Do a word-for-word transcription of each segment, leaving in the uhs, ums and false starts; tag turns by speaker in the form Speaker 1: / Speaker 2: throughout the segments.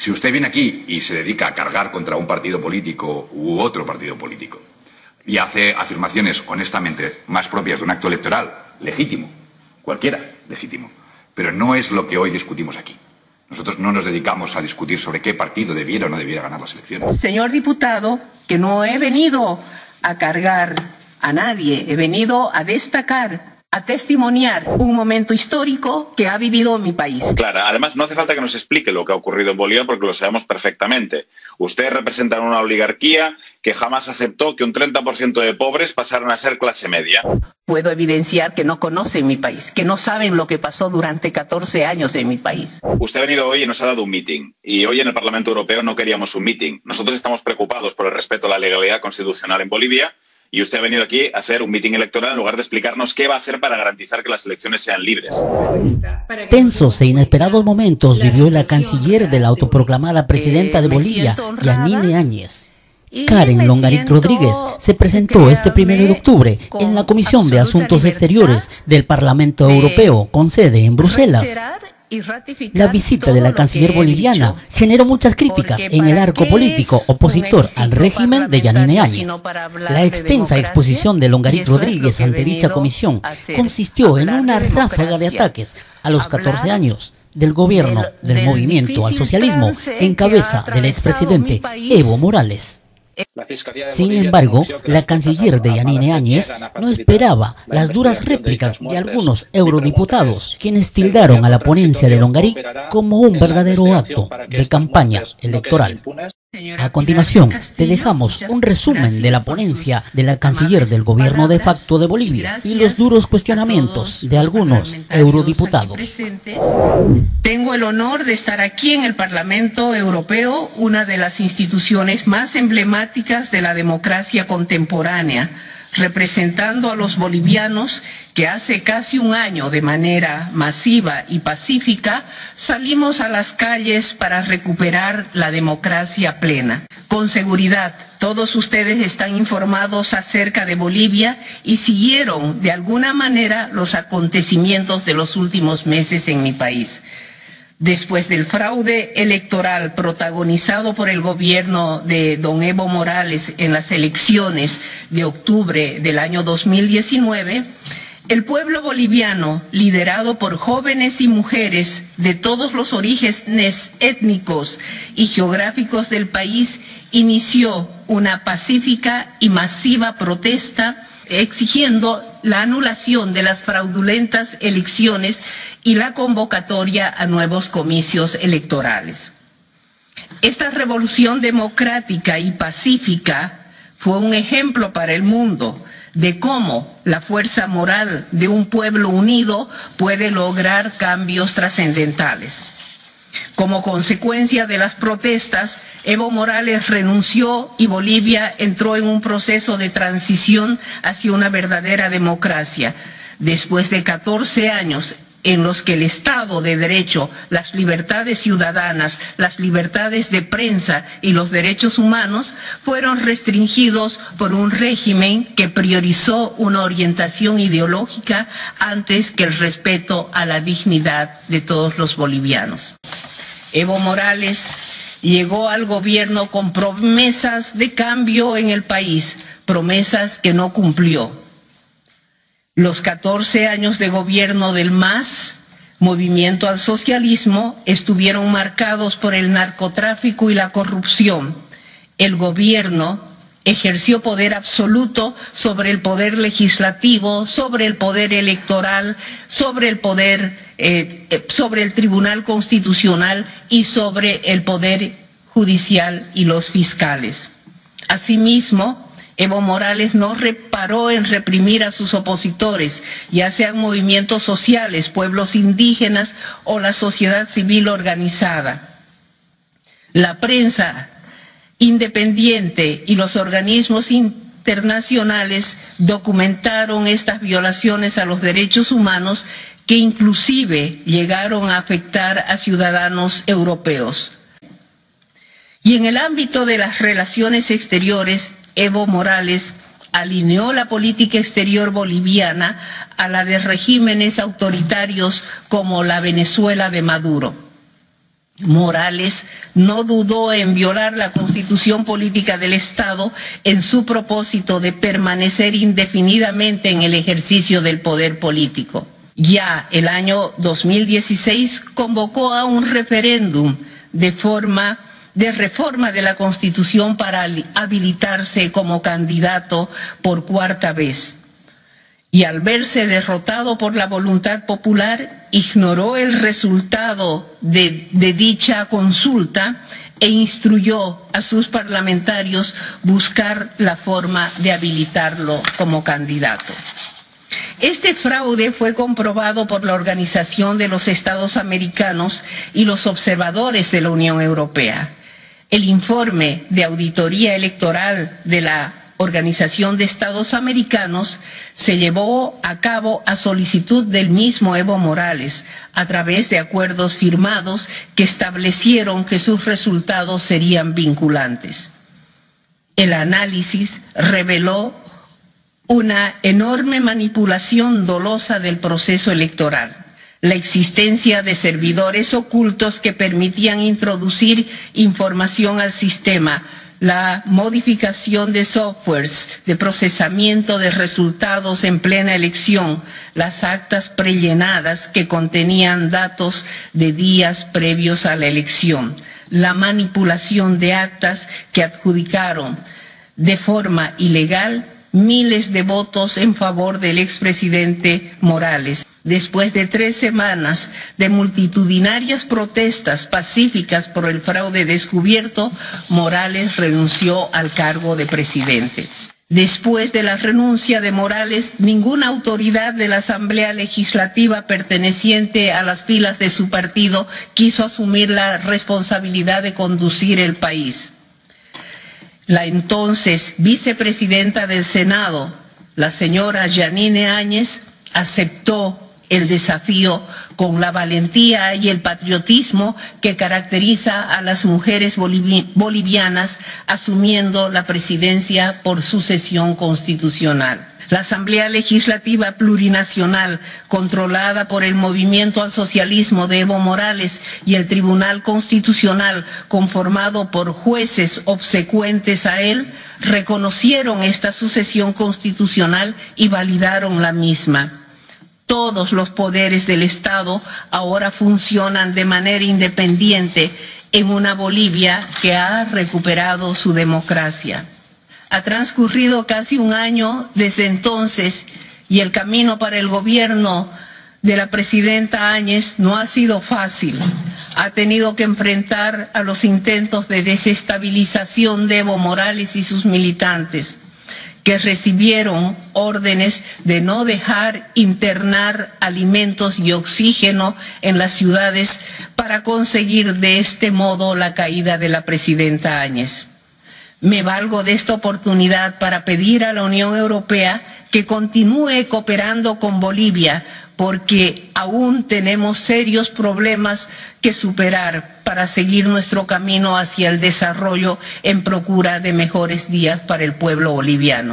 Speaker 1: Si usted viene aquí y se dedica a cargar contra un partido político u otro partido político y hace afirmaciones honestamente más propias de un acto electoral, legítimo, cualquiera legítimo, pero no es lo que hoy discutimos aquí. Nosotros no nos dedicamos a discutir sobre qué partido debiera o no debiera ganar las elecciones.
Speaker 2: Señor diputado, que no he venido a cargar a nadie, he venido a destacar, a testimoniar un momento histórico que ha vivido mi país.
Speaker 3: Claro, además no hace falta que nos explique lo que ha ocurrido en Bolivia porque lo sabemos perfectamente. Ustedes representan una oligarquía que jamás aceptó que un treinta por ciento de pobres pasaran a ser clase media.
Speaker 2: Puedo evidenciar que no conocen mi país, que no saben lo que pasó durante catorce años en mi país.
Speaker 3: Usted ha venido hoy y nos ha dado un meeting. Y hoy en el Parlamento Europeo no queríamos un meeting. Nosotros estamos preocupados por el respeto a la legalidad constitucional en Bolivia. Y usted ha venido aquí a hacer un mitin electoral en lugar de explicarnos qué va a hacer para garantizar que las elecciones sean libres.
Speaker 4: Tensos e inesperados momentos vivió la canciller de la autoproclamada presidenta de Bolivia, Yanine Áñez. Karen Longarit Rodríguez se presentó este primero de octubre en la Comisión de Asuntos Exteriores del Parlamento Europeo, con sede en Bruselas. La visita de la canciller boliviana generó muchas críticas en el arco político opositor al régimen de Yanine Áñez. La extensa exposición de Longarit Rodríguez ante dicha comisión consistió en una ráfaga de ataques a los catorce años del gobierno del movimiento al socialismo en cabeza del expresidente Evo Morales. Sin embargo, la canciller de Yanine Áñez no esperaba las duras réplicas de algunos eurodiputados, quienes tildaron a la ponencia de Longarit como un verdadero acto de campaña electoral. A continuación, te dejamos un resumen de la ponencia de la canciller del gobierno de facto de Bolivia y los duros cuestionamientos de algunos eurodiputados.
Speaker 2: Tengo el honor de estar aquí en el Parlamento Europeo, una de las instituciones más emblemáticas de la democracia contemporánea, representando a los bolivianos que hace casi un año, de manera masiva y pacífica, salimos a las calles para recuperar la democracia plena. Con seguridad, todos ustedes están informados acerca de Bolivia y siguieron de alguna manera los acontecimientos de los últimos meses en mi país. Después del fraude electoral protagonizado por el gobierno de don Evo Morales en las elecciones de octubre del año dos mil diecinueve, el pueblo boliviano, liderado por jóvenes y mujeres de todos los orígenes étnicos y geográficos del país, inició una pacífica y masiva protesta exigiendo la anulación de las fraudulentas elecciones y la convocatoria a nuevos comicios electorales. Esta revolución democrática y pacífica fue un ejemplo para el mundo de cómo la fuerza moral de un pueblo unido puede lograr cambios trascendentales. Como consecuencia de las protestas, Evo Morales renunció y Bolivia entró en un proceso de transición hacia una verdadera democracia. Después de catorce años en los que el Estado de Derecho, las libertades ciudadanas, las libertades de prensa y los derechos humanos fueron restringidos por un régimen que priorizó una orientación ideológica antes que el respeto a la dignidad de todos los bolivianos. Evo Morales llegó al gobierno con promesas de cambio en el país, promesas que no cumplió. Los catorce años de gobierno del M A S, Movimiento al Socialismo, estuvieron marcados por el narcotráfico y la corrupción. El gobierno ejerció poder absoluto sobre el poder legislativo, sobre el poder electoral, sobre el poder, eh, sobre el Tribunal Constitucional y sobre el poder judicial y los fiscales. Asimismo, Evo Morales no reparó en reprimir a sus opositores, ya sean movimientos sociales, pueblos indígenas o la sociedad civil organizada. La prensa independiente y los organismos internacionales documentaron estas violaciones a los derechos humanos que inclusive llegaron a afectar a ciudadanos europeos. Y en el ámbito de las relaciones exteriores, Evo Morales alineó la política exterior boliviana a la de regímenes autoritarios como la Venezuela de Maduro. Morales no dudó en violar la Constitución Política del Estado en su propósito de permanecer indefinidamente en el ejercicio del poder político. Ya el año dos mil dieciséis convocó a un referéndum de forma de reforma de la Constitución para habilitarse como candidato por cuarta vez. Y al verse derrotado por la voluntad popular, ignoró el resultado de, de dicha consulta e instruyó a sus parlamentarios buscar la forma de habilitarlo como candidato. Este fraude fue comprobado por la Organización de los Estados Americanos y los observadores de la Unión Europea. El informe de auditoría electoral de la Organización de Estados Americanos se llevó a cabo a solicitud del mismo Evo Morales, a través de acuerdos firmados que establecieron que sus resultados serían vinculantes. El análisis reveló una enorme manipulación dolosa del proceso electoral, la existencia de servidores ocultos que permitían introducir información al sistema, la modificación de softwares de procesamiento de resultados en plena elección, las actas prellenadas que contenían datos de días previos a la elección, la manipulación de actas que adjudicaron de forma ilegal miles de votos en favor del expresidente Morales. Después de tres semanas de multitudinarias protestas pacíficas por el fraude descubierto, Morales renunció al cargo de presidente. Después de la renuncia de Morales, ninguna autoridad de la Asamblea Legislativa perteneciente a las filas de su partido quiso asumir la responsabilidad de conducir el país. La entonces vicepresidenta del Senado, la señora Yanine Áñez, aceptó el desafío con la valentía y el patriotismo que caracteriza a las mujeres bolivi- bolivianas, asumiendo la presidencia por sucesión constitucional. La Asamblea Legislativa Plurinacional, controlada por el Movimiento al Socialismo de Evo Morales, y el Tribunal Constitucional, conformado por jueces obsecuentes a él, reconocieron esta sucesión constitucional y validaron la misma. Todos los poderes del Estado ahora funcionan de manera independiente en una Bolivia que ha recuperado su democracia. Ha transcurrido casi un año desde entonces y el camino para el gobierno de la presidenta Áñez no ha sido fácil. Ha tenido que enfrentar a los intentos de desestabilización de Evo Morales y sus militantes, que recibieron órdenes de no dejar internar alimentos y oxígeno en las ciudades para conseguir de este modo la caída de la presidenta Áñez. Me valgo de esta oportunidad para pedir a la Unión Europea que continúe cooperando con Bolivia, porque aún tenemos serios problemas que superar para seguir nuestro camino hacia el desarrollo en procura de mejores días para el pueblo boliviano.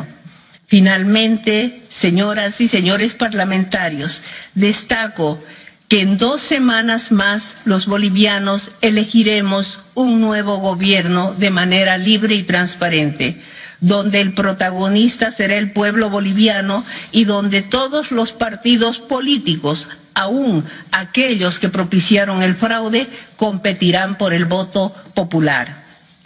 Speaker 2: Finalmente, señoras y señores parlamentarios, destaco que en dos semanas más los bolivianos elegiremos un nuevo gobierno de manera libre y transparente, donde el protagonista será el pueblo boliviano y donde todos los partidos políticos, aún aquellos que propiciaron el fraude, competirán por el voto popular.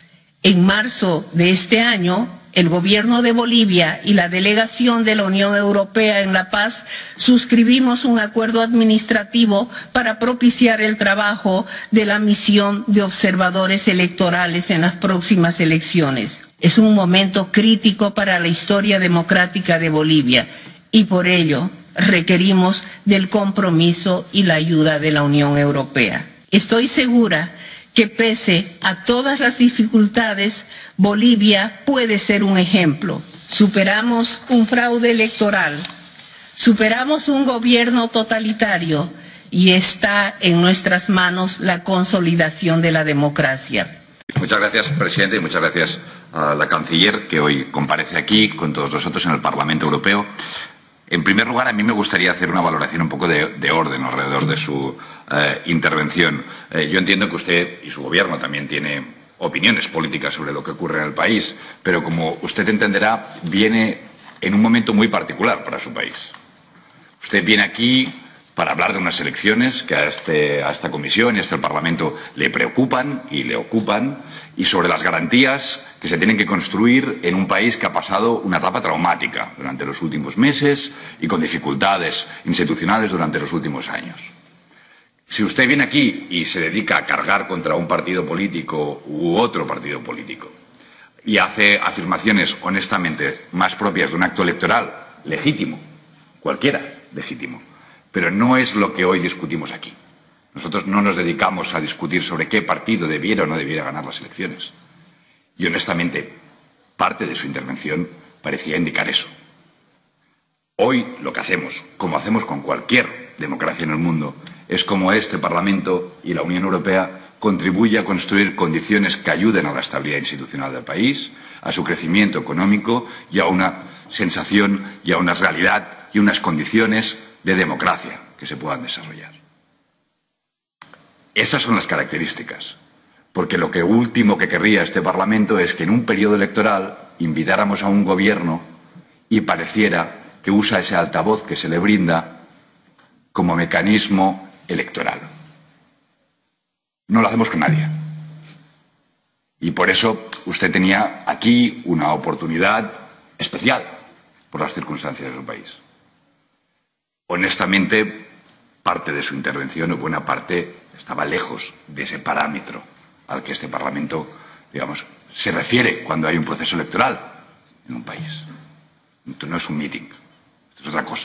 Speaker 2: En marzo de este año, el gobierno de Bolivia y la delegación de la Unión Europea en La Paz suscribimos un acuerdo administrativo para propiciar el trabajo de la misión de observadores electorales en las próximas elecciones. Es un momento crítico para la historia democrática de Bolivia y por ello requerimos del compromiso y la ayuda de la Unión Europea. Estoy segura que pese a todas las dificultades, Bolivia puede ser un ejemplo. Superamos un fraude electoral, superamos un gobierno totalitario y está en nuestras manos la consolidación de la democracia.
Speaker 1: Muchas gracias, presidente, y muchas gracias a la canciller que hoy comparece aquí con todos nosotros en el Parlamento Europeo. En primer lugar, a mí me gustaría hacer una valoración un poco de, de orden alrededor de su eh, intervención. Eh, yo entiendo que usted y su gobierno también tiene opiniones políticas sobre lo que ocurre en el país, pero como usted entenderá, viene en un momento muy particular para su país. Usted viene aquí para hablar de unas elecciones que a, este, a esta comisión y a este Parlamento le preocupan y le ocupan, y sobre las garantías que se tienen que construir en un país que ha pasado una etapa traumática durante los últimos meses y con dificultades institucionales durante los últimos años. Si usted viene aquí y se dedica a cargar contra un partido político u otro partido político y hace afirmaciones honestamente más propias de un acto electoral legítimo, cualquiera legítimo, pero no es lo que hoy discutimos aquí. Nosotros no nos dedicamos a discutir sobre qué partido debiera o no debiera ganar las elecciones. Y honestamente, parte de su intervención parecía indicar eso. Hoy lo que hacemos, como hacemos con cualquier democracia en el mundo, es como este Parlamento y la Unión Europea contribuye a construir condiciones que ayuden a la estabilidad institucional del país, a su crecimiento económico y a una sensación y a una realidad y unas condiciones de democracia que se puedan desarrollar. Esas son las características, porque lo que último que querría este Parlamento es que en un periodo electoral invitáramos a un gobierno y pareciera que usa ese altavoz que se le brinda como mecanismo electoral. No lo hacemos con nadie. Y por eso usted tenía aquí una oportunidad especial por las circunstancias de su país. Honestamente, parte de su intervención, o buena parte, estaba lejos de ese parámetro al que este Parlamento, digamos, se refiere cuando hay un proceso electoral en un país. Esto no es un meeting, esto es otra cosa.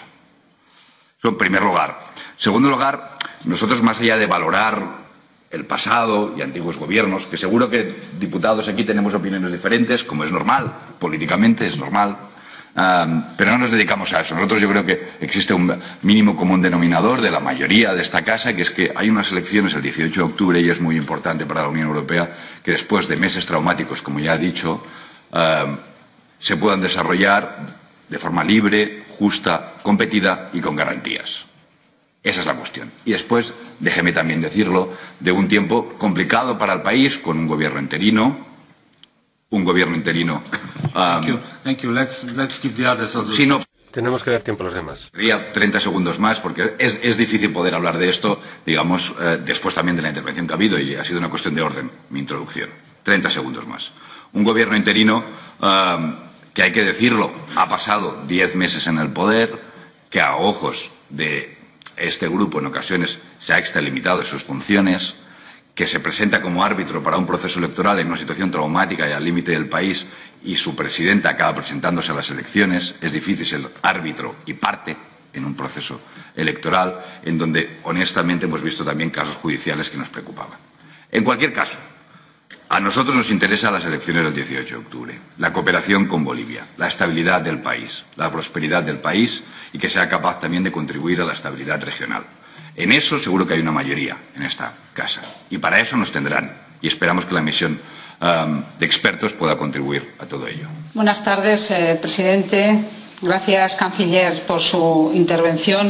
Speaker 1: Eso en primer lugar. En segundo lugar, nosotros, más allá de valorar el pasado y antiguos gobiernos, que seguro que diputados aquí tenemos opiniones diferentes, como es normal, políticamente es normal, um, pero no nos dedicamos a eso. Nosotros yo creo que existe un mínimo común denominador de la mayoría de esta casa, que es que hay unas elecciones el dieciocho de octubre y es muy importante para la Unión Europea que después de meses traumáticos, como ya he dicho, um, se puedan desarrollar de forma libre, justa, competida y con garantías. Esa es la cuestión. Y después, déjeme también decirlo, de un tiempo complicado para el país, con un gobierno interino, un gobierno interino... Um,
Speaker 5: Thank you. Thank you. Let's, let's give the others also...
Speaker 1: Si no,
Speaker 6: tenemos que dar tiempo a los demás.
Speaker 1: Quería treinta segundos más, porque es, es difícil poder hablar de esto, digamos, eh, después también de la intervención que ha habido, y ha sido una cuestión de orden, mi introducción. treinta segundos más. Un gobierno interino, um, que hay que decirlo, ha pasado diez meses en el poder, que a ojos de este grupo en ocasiones se ha extralimitado de sus funciones, que se presenta como árbitro para un proceso electoral en una situación traumática y al límite del país, y su presidenta acaba presentándose a las elecciones. Es difícil ser árbitro y parte en un proceso electoral en donde, honestamente, hemos visto también casos judiciales que nos preocupaban. En cualquier caso, a nosotros nos interesan las elecciones del dieciocho de octubre, la cooperación con Bolivia, la estabilidad del país, la prosperidad del país y que sea capaz también de contribuir a la estabilidad regional. En eso seguro que hay una mayoría en esta casa y para eso nos tendrán y esperamos que la misión um, de expertos pueda contribuir a todo ello.
Speaker 7: Buenas tardes, eh, presidente. Gracias, canciller, por su intervención.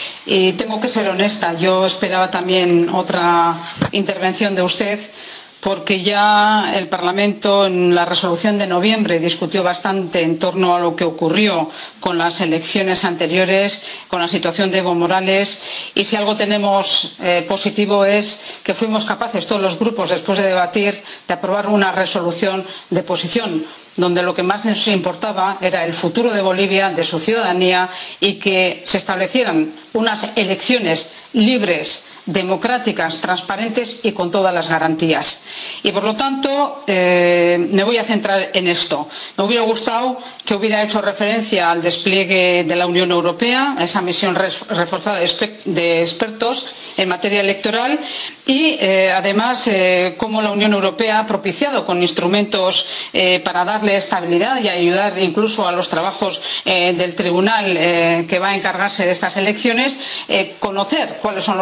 Speaker 7: Y tengo que ser honesta, yo esperaba también otra intervención de usted, porque ya el Parlamento en la resolución de noviembre discutió bastante en torno a lo que ocurrió con las elecciones anteriores, con la situación de Evo Morales, y si algo tenemos eh, positivo es que fuimos capaces todos los grupos, después de debatir, de aprobar una resolución de posición donde lo que más nos importaba era el futuro de Bolivia, de su ciudadanía, y que se establecieran unas elecciones libres, democráticas, transparentes y con todas las garantías. Y por lo tanto, eh, me voy a centrar en esto. Me hubiera gustado que hubiera hecho referencia al despliegue de la Unión Europea, a esa misión reforzada de expertos en materia electoral y, eh, además, eh, cómo la Unión Europea ha propiciado con instrumentos eh, para darle estabilidad y ayudar incluso a los trabajos eh, del tribunal eh, que va a encargarse de estas elecciones, eh, conocer cuáles son los trabajos,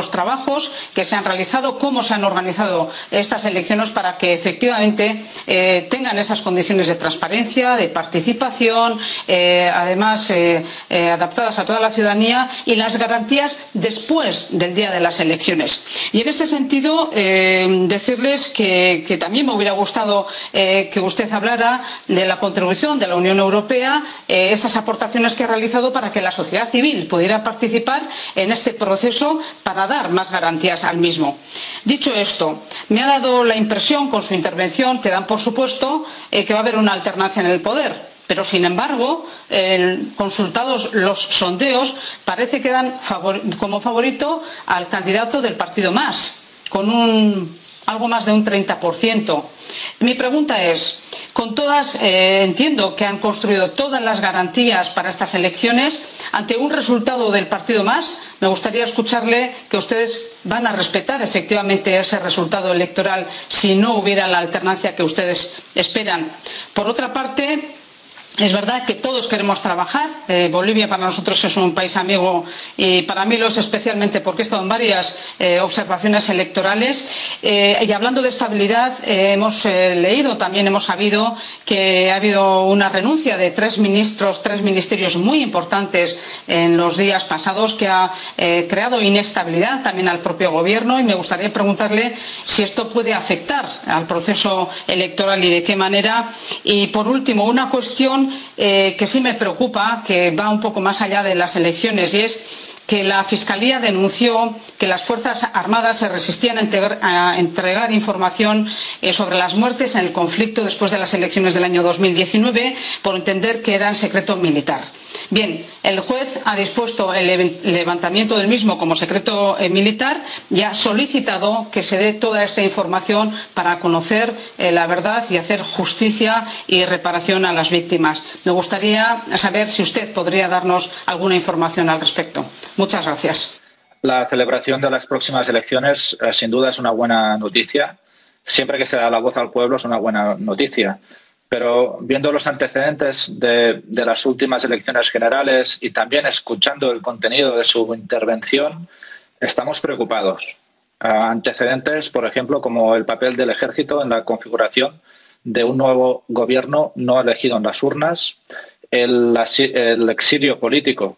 Speaker 7: trabajos que se han realizado, cómo se han organizado estas elecciones para que efectivamente eh, tengan esas condiciones de transparencia, de participación, eh, además eh, eh, adaptadas a toda la ciudadanía, y las garantías después del día de las elecciones. Y en este sentido, eh, decirles que, que también me hubiera gustado eh, que usted hablara de la contribución de la Unión Europea, eh, esas aportaciones que ha realizado para que la sociedad civil pudiera participar en este proceso para dar más garantías al mismo. Dicho esto, me ha dado la impresión con su intervención que dan por supuesto eh, que va a haber una alternancia en el poder. Pero, sin embargo, eh, consultados los sondeos, parece que dan favor, como favorito al candidato del Partido Más, con un, algo más de un treinta por ciento. Mi pregunta es, con todas, eh, entiendo que han construido todas las garantías para estas elecciones, ante un resultado del Partido Más, me gustaría escucharle que ustedes van a respetar efectivamente ese resultado electoral si no hubiera la alternancia que ustedes esperan. Por otra parte, es verdad que todos queremos trabajar. Eh, Bolivia para nosotros es un país amigo y para mí lo es especialmente porque he estado en varias eh, observaciones electorales. Eh, y hablando de estabilidad, eh, hemos eh, leído, también hemos sabido que ha habido una renuncia de tres ministros, tres ministerios muy importantes en los días pasados, que ha eh, creado inestabilidad también al propio gobierno, y me gustaría preguntarle si esto puede afectar al proceso electoral y de qué manera. Y por último, una cuestión Eh, que sí me preocupa, que va un poco más allá de las elecciones, y es que la Fiscalía denunció que las Fuerzas Armadas se resistían a entregar, a entregar información eh, sobre las muertes en el conflicto después de las elecciones del año dos mil diecinueve por entender que eran secreto militar. Bien, el juez ha dispuesto el levantamiento del mismo como secreto eh, militar y ha solicitado que se dé toda esta información para conocer eh, la verdad y hacer justicia y reparación a las víctimas. Me gustaría saber si usted podría darnos alguna información al respecto. Muchas gracias.
Speaker 8: La celebración de las próximas elecciones eh, sin duda es una buena noticia. Siempre que se da la voz al pueblo es una buena noticia. Pero viendo los antecedentes de, de las últimas elecciones generales y también escuchando el contenido de su intervención, estamos preocupados. Uh, antecedentes, por ejemplo, como el papel del ejército en la configuración de un nuevo gobierno no elegido en las urnas, el, el exilio político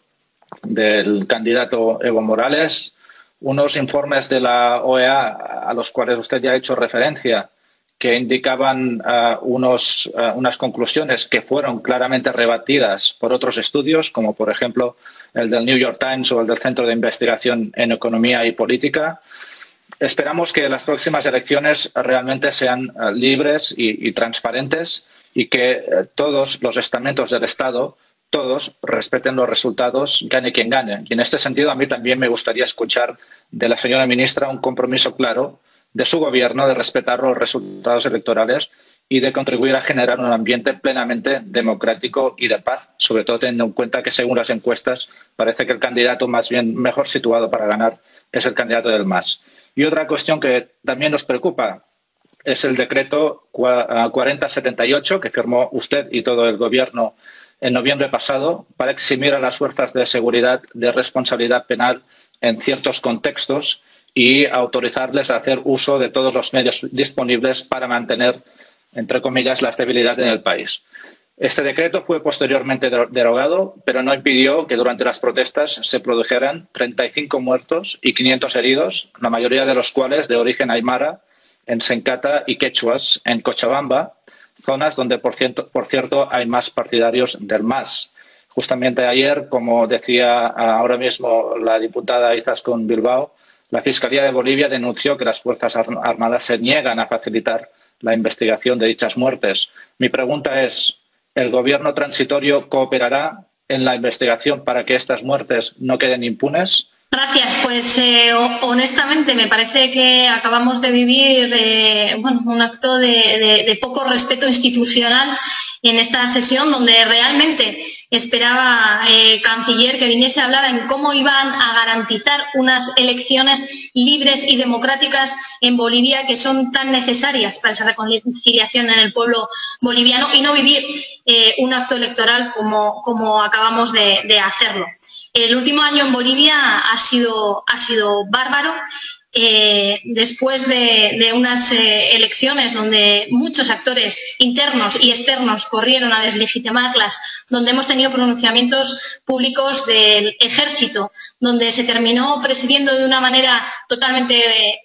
Speaker 8: del candidato Evo Morales, unos informes de la O E A a los cuales usted ya ha hecho referencia, que indicaban uh, unos, uh, unas conclusiones que fueron claramente rebatidas por otros estudios, como por ejemplo el del New York Times o el del Centro de Investigación en Economía y Política. Esperamos que las próximas elecciones realmente sean uh, libres y, y transparentes y que uh, todos los estamentos del Estado, todos respeten los resultados, gane quien gane. Y en este sentido a mí también me gustaría escuchar de la señora ministra un compromiso claro de su gobierno de respetar los resultados electorales y de contribuir a generar un ambiente plenamente democrático y de paz, sobre todo teniendo en cuenta que según las encuestas parece que el candidato más bien mejor situado para ganar es el candidato del MAS. Y otra cuestión que también nos preocupa es el decreto cuarenta setenta y ocho que firmó usted y todo el gobierno en noviembre pasado para eximir a las fuerzas de seguridad de responsabilidad penal en ciertos contextos y autorizarles a hacer uso de todos los medios disponibles para mantener, entre comillas, la estabilidad en el país. Este decreto fue posteriormente derogado, pero no impidió que durante las protestas se produjeran treinta y cinco muertos y quinientos heridos, la mayoría de los cuales de origen aymara, en Sencata y quechuas, en Cochabamba, zonas donde, por cierto, por cierto hay más partidarios del MAS. Justamente ayer, como decía ahora mismo la diputada Izaskun Bilbao, la Fiscalía de Bolivia denunció que las Fuerzas Armadas se niegan a facilitar la investigación de dichas muertes. Mi pregunta es, ¿el gobierno transitorio cooperará en la investigación para que estas muertes no queden impunes?
Speaker 9: Gracias. Pues eh, honestamente me parece que acabamos de vivir eh, bueno, un acto de, de, de poco respeto institucional en esta sesión, donde realmente esperaba eh, canciller que viniese a hablar en cómo iban a garantizar unas elecciones libres y democráticas en Bolivia, que son tan necesarias para esa reconciliación en el pueblo boliviano, y no vivir eh, un acto electoral como, como acabamos de, de hacerlo. El último año en Bolivia ha sido, ha sido bárbaro. eh, después de, de unas eh, elecciones donde muchos actores internos y externos corrieron a deslegitimarlas, donde hemos tenido pronunciamientos públicos del ejército, donde se terminó presidiendo de una manera totalmente,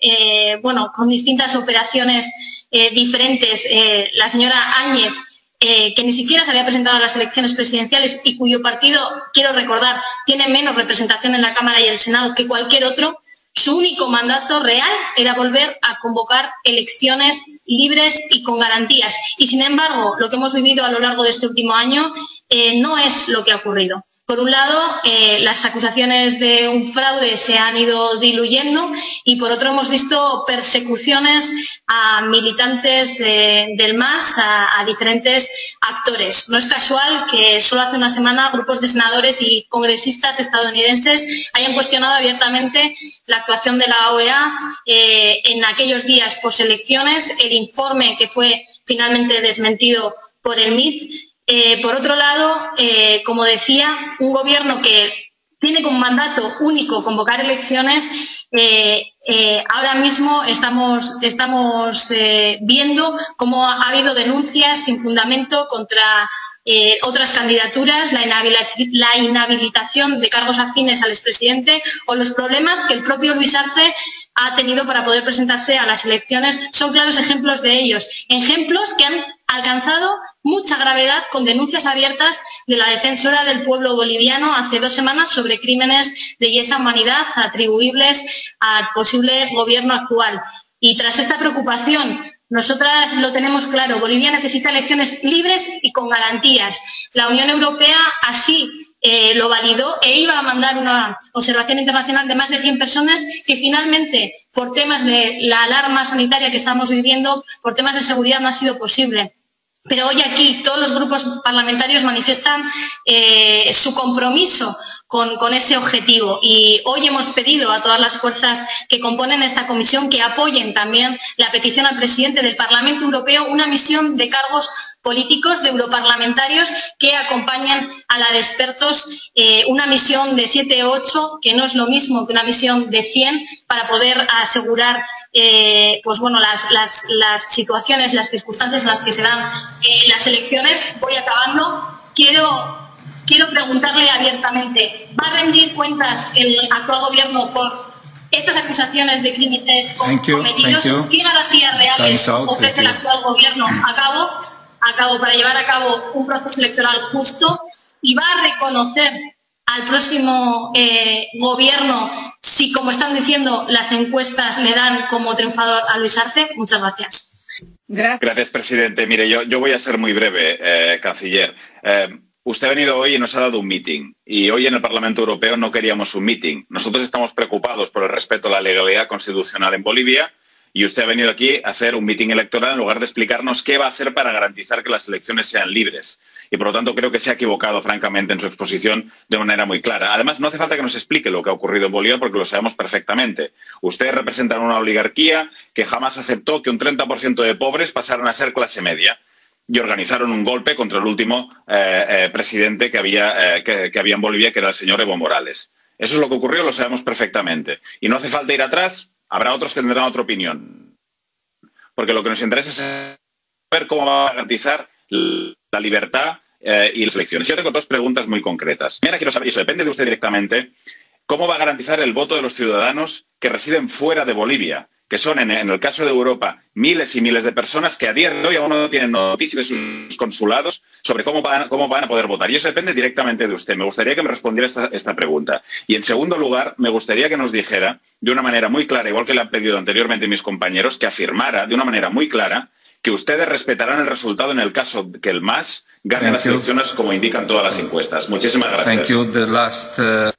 Speaker 9: eh, bueno, con distintas operaciones eh, diferentes, eh, la señora Áñez, Eh, que ni siquiera se había presentado a las elecciones presidenciales y cuyo partido, quiero recordar, tiene menos representación en la Cámara y el Senado que cualquier otro, su único mandato real era volver a convocar elecciones libres y con garantías. Y, sin embargo, lo que hemos vivido a lo largo de este último año eh, no es lo que ha ocurrido. Por un lado, eh, las acusaciones de un fraude se han ido diluyendo y, por otro, hemos visto persecuciones a militantes eh, del M A S, a, a diferentes actores. No es casual que solo hace una semana grupos de senadores y congresistas estadounidenses hayan cuestionado abiertamente la actuación de la O E A eh, en aquellos días poselecciones, el informe que fue finalmente desmentido por el M I T. Eh, por otro lado, eh, como decía, un gobierno que tiene como mandato único convocar elecciones, eh, eh, ahora mismo estamos, estamos eh, viendo cómo ha habido denuncias sin fundamento contra eh, otras candidaturas, la, inhabilit la inhabilitación de cargos afines al expresidente o los problemas que el propio Luis Arce ha tenido para poder presentarse a las elecciones. Son claros ejemplos de ellos, ejemplos que han alcanzado mucha gravedad con denuncias abiertas de la defensora del pueblo boliviano hace dos semanas sobre crímenes de lesa humanidad atribuibles al posible gobierno actual. Y tras esta preocupación, nosotras lo tenemos claro, Bolivia necesita elecciones libres y con garantías. La Unión Europea así eh, lo validó e iba a mandar una observación internacional de más de cien personas que finalmente, por temas de la alarma sanitaria que estamos viviendo, por temas de seguridad no ha sido posible. Pero hoy aquí todos los grupos parlamentarios manifiestan eh, su compromiso con, con ese objetivo y hoy hemos pedido a todas las fuerzas que componen esta comisión que apoyen también la petición al presidente del Parlamento Europeo, una misión de cargos políticos, de europarlamentarios que acompañan a la de expertos, eh, una misión de siete o ocho, que no es lo mismo que una misión de cien, para poder asegurar eh, pues bueno, las, las, las situaciones, las circunstancias en las que se dan eh, las elecciones. Voy acabando. Quiero, quiero preguntarle abiertamente, ¿va a rendir cuentas el actual gobierno por estas acusaciones de crímenes cometidos? ¿Qué garantías reales ofrece el actual gobierno a cabo, a cabo para llevar a cabo un proceso electoral justo? ¿Y va a reconocer al próximo eh, gobierno si, como están diciendo, las encuestas le dan como triunfador a Luis Arce? Muchas gracias.
Speaker 3: Gracias, Gracias presidente. Mire, yo, yo voy a ser muy breve, eh, canciller. Eh, Usted ha venido hoy y nos ha dado un meeting. Y hoy en el Parlamento Europeo no queríamos un meeting. Nosotros estamos preocupados por el respeto a la legalidad constitucional en Bolivia y usted ha venido aquí a hacer un meeting electoral en lugar de explicarnos qué va a hacer para garantizar que las elecciones sean libres. Y por lo tanto creo que se ha equivocado francamente en su exposición de manera muy clara. Además, no hace falta que nos explique lo que ha ocurrido en Bolivia porque lo sabemos perfectamente. Ustedes representan una oligarquía que jamás aceptó que un treinta por ciento de pobres pasaran a ser clase media. Y organizaron un golpe contra el último eh, eh, presidente que había, eh, que, que había en Bolivia, que era el señor Evo Morales. Eso es lo que ocurrió, lo sabemos perfectamente. Y no hace falta ir atrás, habrá otros que tendrán otra opinión. Porque lo que nos interesa es saber cómo va a garantizar la libertad eh, y las elecciones. Yo tengo dos preguntas muy concretas. Mira, quiero saber, y eso depende de usted directamente, ¿cómo va a garantizar el voto de los ciudadanos que residen fuera de Bolivia? Que son, en, en el caso de Europa, miles y miles de personas que a día de hoy aún no tienen noticia de sus consulados sobre cómo van, cómo van a poder votar. Y eso depende directamente de usted. Me gustaría que me respondiera esta, esta pregunta. Y, en segundo lugar, me gustaría que nos dijera, de una manera muy clara, igual que le han pedido anteriormente mis compañeros, que afirmara de una manera muy clara que ustedes respetarán el resultado en el caso que el M A S gane Thank las you. elecciones como indican todas las encuestas. Muchísimas gracias.
Speaker 5: Thank you. The last, uh...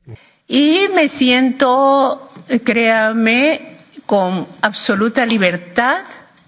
Speaker 2: Y me siento, créame, con absoluta libertad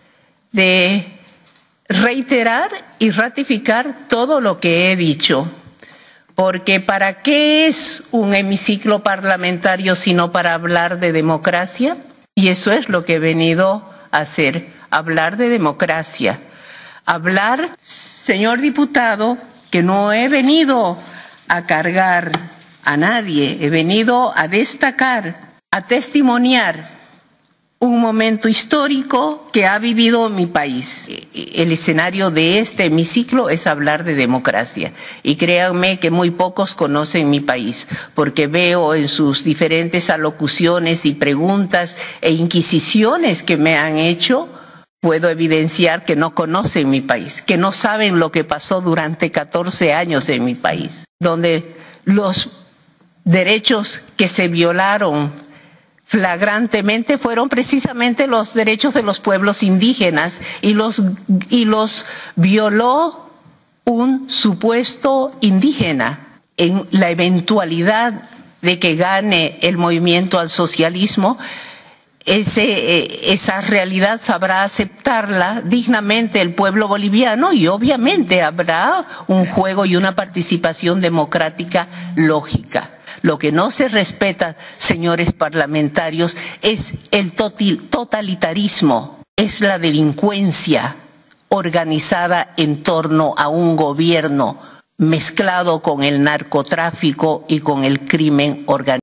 Speaker 2: de reiterar y ratificar todo lo que he dicho. Porque ¿para qué es un hemiciclo parlamentario sino para hablar de democracia? Y eso es lo que he venido a hacer, hablar de democracia. Hablar, señor diputado, que no he venido a cargar a nadie, he venido a destacar, a testimoniar un momento histórico que ha vivido mi país. El escenario de este hemiciclo es hablar de democracia. Y créanme que muy pocos conocen mi país, porque veo en sus diferentes alocuciones y preguntas e inquisiciones que me han hecho, puedo evidenciar que no conocen mi país, que no saben lo que pasó durante catorce años en mi país, donde los derechos que se violaron flagrantemente fueron precisamente los derechos de los pueblos indígenas y los, y los violó un supuesto indígena. En la eventualidad de que gane el movimiento al socialismo, ese, esa realidad sabrá aceptarla dignamente el pueblo boliviano y obviamente habrá un juego y una participación democrática lógica. Lo que no se respeta, señores parlamentarios, es el totalitarismo, es la delincuencia organizada en torno a un gobierno mezclado con el narcotráfico y con el crimen organizado.